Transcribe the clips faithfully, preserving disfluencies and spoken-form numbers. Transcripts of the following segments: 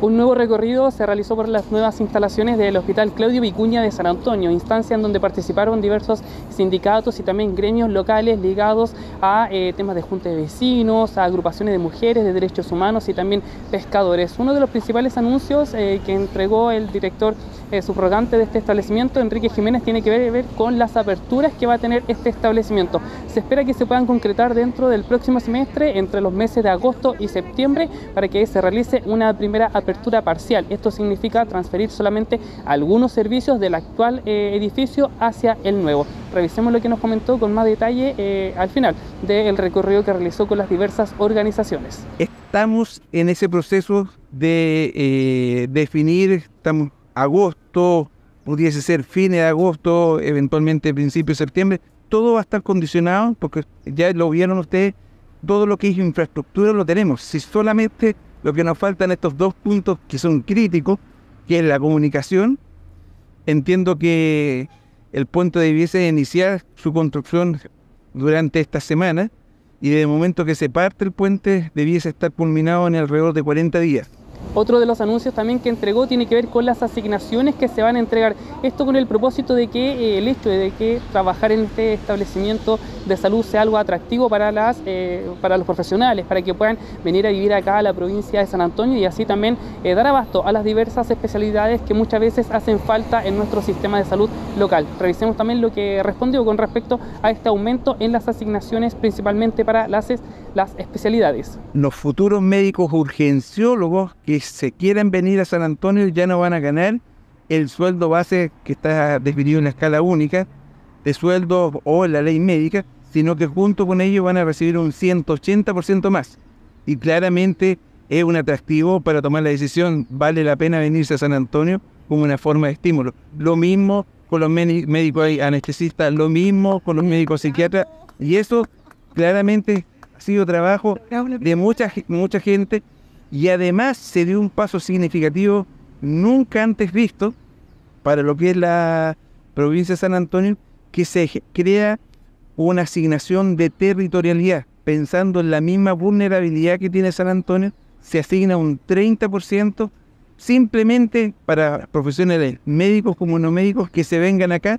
Un nuevo recorrido se realizó por las nuevas instalaciones del Hospital Claudio Vicuña de San Antonio, instancia en donde participaron diversos sindicatos y también gremios locales ligados a eh, temas de junta de vecinos, a agrupaciones de mujeres, de derechos humanos y también pescadores. Uno de los principales anuncios eh, que entregó el director eh, subrogante de este establecimiento, Enrique Jiménez, tiene que ver, ver con las aperturas que va a tener este establecimiento. Se espera que se puedan concretar dentro del próximo semestre, entre los meses de agosto y septiembre, para que se realice una primera apertura apertura parcial. Esto significa transferir solamente algunos servicios del actual eh, edificio hacia el nuevo. Revisemos lo que nos comentó con más detalle eh, al final del recorrido que realizó con las diversas organizaciones. Estamos en ese proceso de eh, definir, estamos agosto, pudiese ser fines de agosto, eventualmente principios de septiembre. Todo va a estar condicionado, porque ya lo vieron ustedes, todo lo que es infraestructura lo tenemos. Si solamente lo que nos faltan estos dos puntos que son críticos, que es la comunicación. Entiendo que el puente debiese iniciar su construcción durante esta semana y de momento que se parte el puente debiese estar culminado en alrededor de cuarenta días. Otro de los anuncios también que entregó tiene que ver con las asignaciones que se van a entregar. Esto con el propósito de que eh, el hecho de que trabajar en este establecimiento de salud sea algo atractivo para, las, eh, para los profesionales, para que puedan venir a vivir acá a la provincia de San Antonio y así también eh, dar abasto a las diversas especialidades que muchas veces hacen falta en nuestro sistema de salud local. Revisemos también lo que respondió con respecto a este aumento en las asignaciones, principalmente para las, las especialidades. Los futuros médicos urgenciólogos que se quieran venir a San Antonio ya no van a ganar el sueldo base que está definido en la escala única de sueldo o en la ley médica, sino que junto con ellos van a recibir un ciento ochenta por ciento más. Y claramente es un atractivo para tomar la decisión, vale la pena venirse a San Antonio como una forma de estímulo. Lo mismo con los médicos anestesistas, lo mismo con los médicos psiquiatras, y eso claramente ha sido trabajo de mucha, mucha gente. Y además se dio un paso significativo nunca antes visto para lo que es la provincia de San Antonio, que se crea una asignación de territorialidad. Pensando en la misma vulnerabilidad que tiene San Antonio, se asigna un treinta por ciento simplemente para profesionales médicos como no médicos que se vengan acá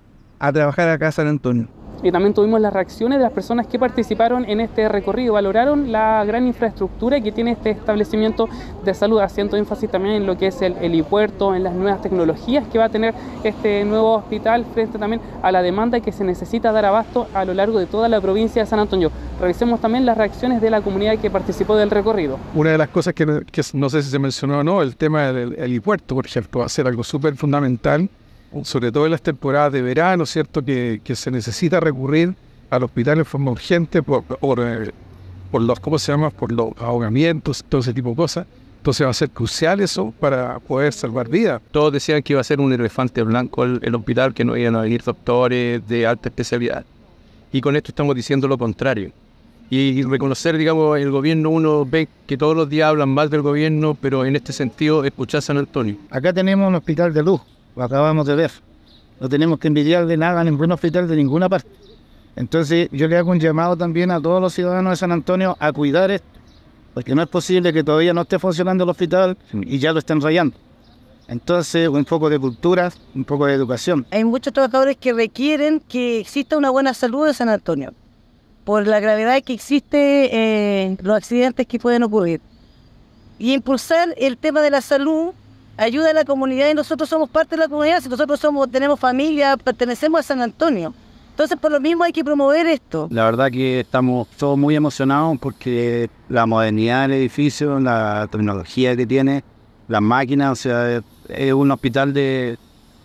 a trabajar acá a San Antonio. Y también tuvimos las reacciones de las personas que participaron en este recorrido. Valoraron la gran infraestructura que tiene este establecimiento de salud, haciendo énfasis también en lo que es el helipuerto, en las nuevas tecnologías que va a tener este nuevo hospital, frente también a la demanda que se necesita dar abasto a lo largo de toda la provincia de San Antonio. Revisemos también las reacciones de la comunidad que participó del recorrido. Una de las cosas que, que no sé si se mencionó o no, el tema del helipuerto, por ejemplo, va a ser algo súper fundamental, sobre todo en las temporadas de verano, ¿cierto? Que, que se necesita recurrir al hospital en forma urgente por, por, por los, ¿cómo se llama? Por los ahogamientos, todo ese tipo de cosas. Entonces va a ser crucial eso para poder salvar vidas. Todos decían que iba a ser un elefante blanco el, el hospital, que no iban a venir doctores de alta especialidad. Y con esto estamos diciendo lo contrario. Y reconocer, digamos, el gobierno, uno ve que todos los días hablan mal del gobierno, pero en este sentido escuchar San Antonio. Acá tenemos un hospital de luz. Lo acabamos de ver. No tenemos que envidiar de nada a ningún hospital de ninguna parte. Entonces yo le hago un llamado también a todos los ciudadanos de San Antonio a cuidar esto, porque no es posible que todavía no esté funcionando el hospital y ya lo estén rayando. Entonces un poco de cultura, un poco de educación. Hay muchos trabajadores que requieren que exista una buena salud en San Antonio, por la gravedad que existe, eh, los accidentes que pueden ocurrir. Y impulsar el tema de la salud ayuda a la comunidad, y nosotros somos parte de la comunidad. Si nosotros somos, tenemos familia, pertenecemos a San Antonio. Entonces, por lo mismo hay que promover esto. La verdad que estamos todos muy emocionados porque la modernidad del edificio, la tecnología que tiene, las máquinas, o sea, es un hospital de,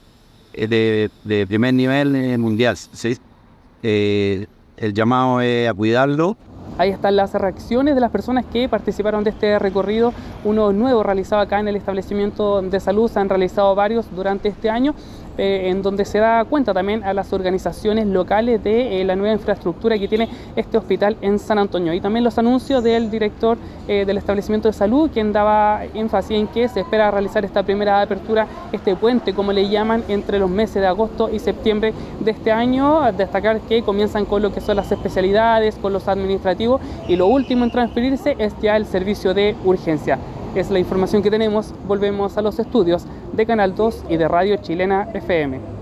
de, de primer nivel mundial, ¿sí? Eh, el llamado es a cuidarlo. Ahí están las reacciones de las personas que participaron de este recorrido, uno nuevo realizado acá en el establecimiento de salud. Se han realizado varios durante este año, eh, en donde se da cuenta también a las organizaciones locales de eh, la nueva infraestructura que tiene este hospital en San Antonio. Y también los anuncios del director eh, del establecimiento de salud, quien daba énfasis en que se espera realizar esta primera apertura, este puente, como le llaman, entre los meses de agosto y septiembre de este año. Destacar que comienzan con lo que son las especialidades, con los administrativos, y lo último en transferirse es ya el servicio de urgencia. Es la información que tenemos. Volvemos a los estudios de Canal dos y de Radio Chilena F M.